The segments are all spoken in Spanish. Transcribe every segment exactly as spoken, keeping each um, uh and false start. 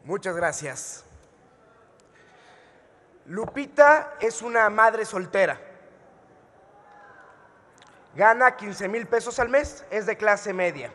Muchas gracias. Lupita es una madre soltera. Gana quince mil pesos al mes, es de clase media.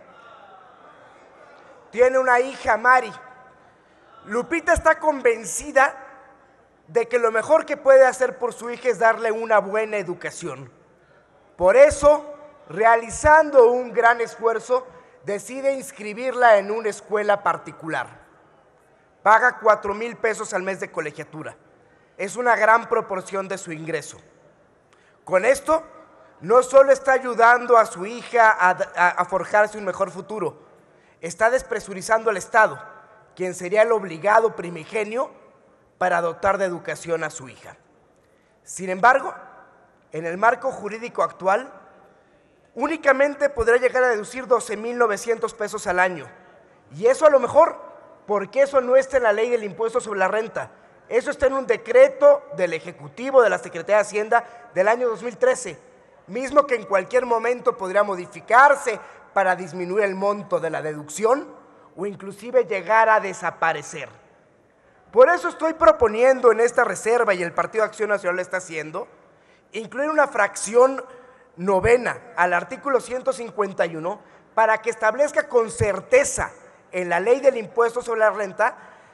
Tiene una hija, Mari. Lupita está convencida de que lo mejor que puede hacer por su hija es darle una buena educación. Por eso, realizando un gran esfuerzo, decide inscribirla en una escuela particular. Paga cuatro mil pesos al mes de colegiatura. Es una gran proporción de su ingreso. Con esto, no solo está ayudando a su hija a, a, a forjarse un mejor futuro, está despresurizando al Estado, quien sería el obligado primigenio para dotar de educación a su hija. Sin embargo, en el marco jurídico actual, únicamente podrá llegar a deducir doce mil novecientos pesos al año. Y eso a lo mejor, porque eso no está en la ley del impuesto sobre la renta. Eso está en un decreto del Ejecutivo de la Secretaría de Hacienda del año dos mil trece, mismo que en cualquier momento podría modificarse para disminuir el monto de la deducción o inclusive llegar a desaparecer. Por eso estoy proponiendo en esta reserva, y el Partido Acción Nacional lo está haciendo, incluir una fracción novena al artículo ciento cincuenta y uno para que establezca con certeza en la ley del impuesto sobre la renta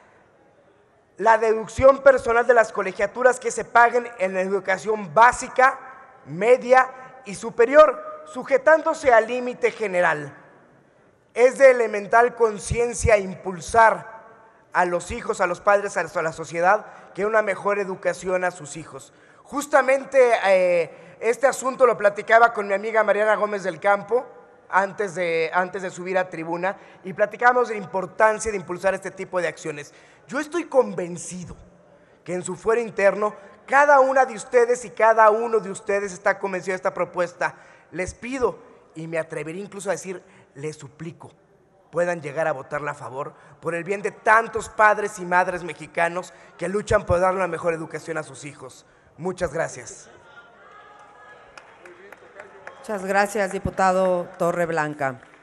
la deducción personal de las colegiaturas que se paguen en la educación básica, media y superior, sujetándose al límite general. Es de elemental conciencia impulsar a los hijos, a los padres, a la sociedad, que una mejor educación a sus hijos. Justamente eh, este asunto lo platicaba con mi amiga Mariana Gómez del Campo antes de, antes de subir a tribuna, y platicábamos de la importancia de impulsar este tipo de acciones. Yo estoy convencido que en su fuero interno, cada una de ustedes y cada uno de ustedes está convencido de esta propuesta. Les pido, y me atrevería incluso a decir, les suplico, puedan llegar a votarla a favor por el bien de tantos padres y madres mexicanos que luchan por darle una mejor educación a sus hijos. Muchas gracias. Muchas gracias, diputado Torreblanca.